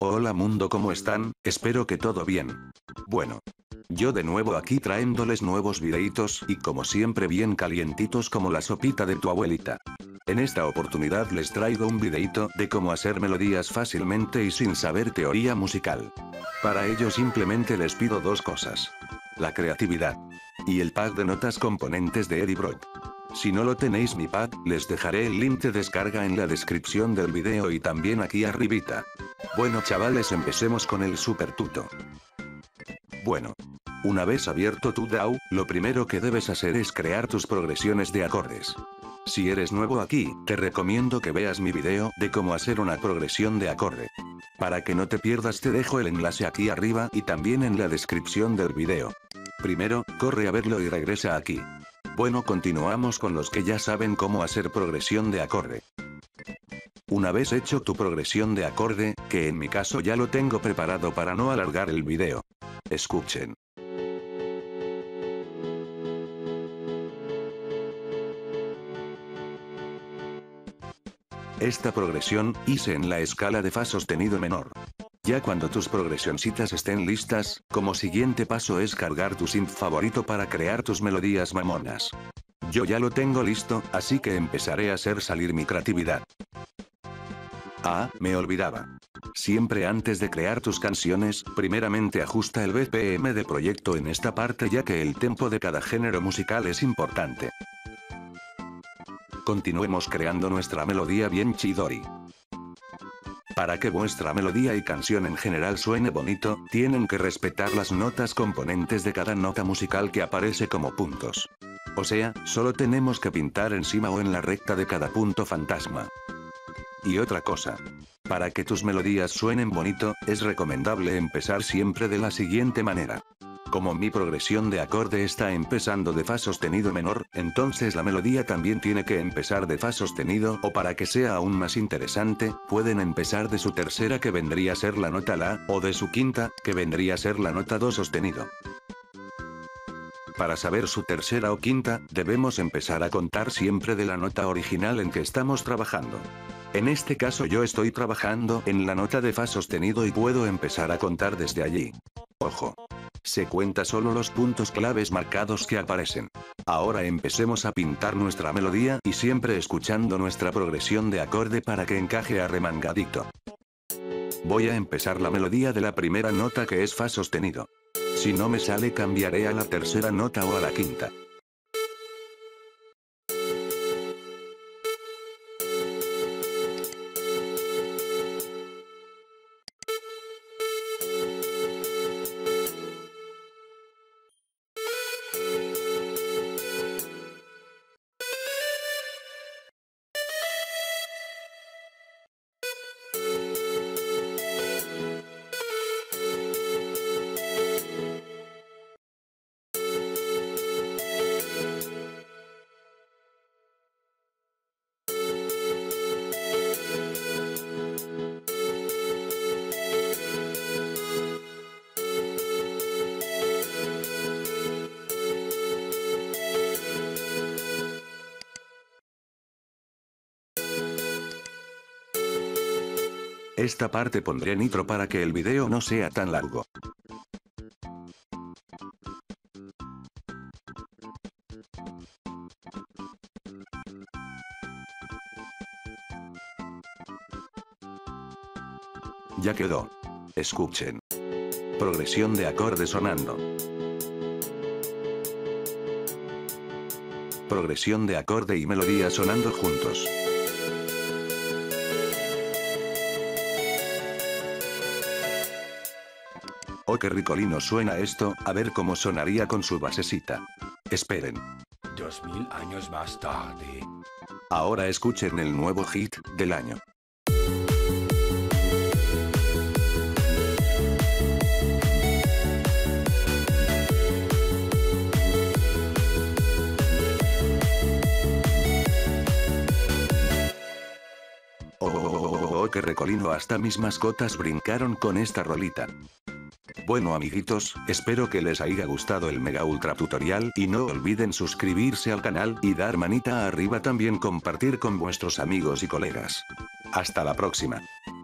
Hola mundo, ¿cómo están? Espero que todo bien. Bueno. Yo de nuevo aquí trayéndoles nuevos videitos y como siempre bien calientitos como la sopita de tu abuelita. En esta oportunidad les traigo un videito de cómo hacer melodías fácilmente y sin saber teoría musical. Para ello simplemente les pido dos cosas. La creatividad. Y el pack de notas componentes de Eddie Brock. Si no lo tenéis mi pack, les dejaré el link de descarga en la descripción del video y también aquí arribita. Bueno chavales, empecemos con el super tuto. Bueno. Una vez abierto tu DAW, lo primero que debes hacer es crear tus progresiones de acordes. Si eres nuevo aquí, te recomiendo que veas mi video de cómo hacer una progresión de acorde. Para que no te pierdas te dejo el enlace aquí arriba y también en la descripción del video. Primero, corre a verlo y regresa aquí. Bueno, continuamos con los que ya saben cómo hacer progresión de acorde. Una vez hecho tu progresión de acorde, que en mi caso ya lo tengo preparado para no alargar el video. Escuchen. Esta progresión hice en la escala de fa sostenido menor. Ya cuando tus progresioncitas estén listas, como siguiente paso es cargar tu synth favorito para crear tus melodías mamonas. Yo ya lo tengo listo, así que empezaré a hacer salir mi creatividad. Ah, me olvidaba. Siempre antes de crear tus canciones, primeramente ajusta el BPM de proyecto en esta parte ya que el tempo de cada género musical es importante. Continuemos creando nuestra melodía bien chidori. Para que vuestra melodía y canción en general suene bonito, tienen que respetar las notas componentes de cada nota musical que aparece como puntos. O sea, solo tenemos que pintar encima o en la recta de cada punto fantasma. Y otra cosa. Para que tus melodías suenen bonito, es recomendable empezar siempre de la siguiente manera. Como mi progresión de acorde está empezando de fa sostenido menor, entonces la melodía también tiene que empezar de fa sostenido o para que sea aún más interesante, pueden empezar de su tercera que vendría a ser la nota la, o de su quinta, que vendría a ser la nota do sostenido. Para saber su tercera o quinta, debemos empezar a contar siempre de la nota original en que estamos trabajando. En este caso yo estoy trabajando en la nota de fa sostenido y puedo empezar a contar desde allí. Ojo. Se cuenta solo los puntos claves marcados que aparecen. Ahora empecemos a pintar nuestra melodía y siempre escuchando nuestra progresión de acorde para que encaje arremangadito. Voy a empezar la melodía de la primera nota que es fa sostenido. Si no me sale cambiaré a la tercera nota o a la quinta. Esta parte pondré nitro para que el video no sea tan largo. Ya quedó. Escuchen. Progresión de acorde sonando. Progresión de acorde y melodía sonando juntos. Oh, qué ricolino suena esto, a ver cómo sonaría con su basecita. Esperen. 2000 años más tarde. Ahora escuchen el nuevo hit del año. Oh, qué recolino, hasta mis mascotas brincaron con esta rolita. Bueno amiguitos, espero que les haya gustado el mega ultra tutorial y no olviden suscribirse al canal y dar manita arriba, también compartir con vuestros amigos y colegas. Hasta la próxima.